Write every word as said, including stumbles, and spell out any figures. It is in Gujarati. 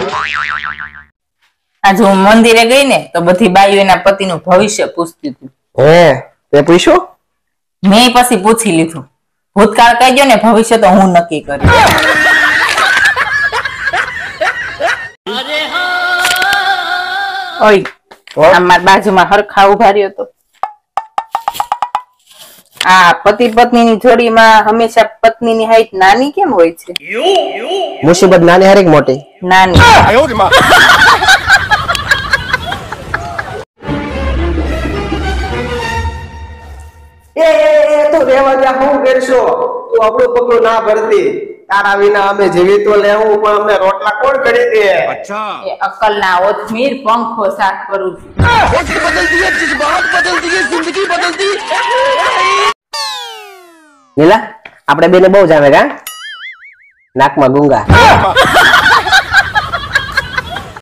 આજે હું મંદિરે ગઈ ને તો બધી બાઈઓ એના પતિનું ભવિષ્ય પૂછતી હતી. હે તે પૂછ્યું? મેં પછી પૂછી લીધું. ભૂતકાળ કહી ગયો ને ભવિષ્ય તો હું નક્કી કરી. ઓય આ મારી બાજુમાં હરખા ઉભા રહ્યો તો આ પતિ પત્નીની જોડીમાં હંમેશા પત્નીની હાઈટ નાની કેમ હોય છે? મુસીબત નાની હારે કે મોટી? નાની. એ એ તો રેવા જા, હું કરશો તું આપણું પગલું ના ભરતી. તારા વિના અમે જીવી તો લેવું પણ અમને રોટલા કોણ કરી દે? અચ્છા એ અક્કલના ઓથમીર પંખો સાફ કરું છું. बदल दी है जज्बात बदल दी है जिंदगी बदल दी. નીલા આપણે બેને બહુ જામે કા નાકમાં ગુંગા.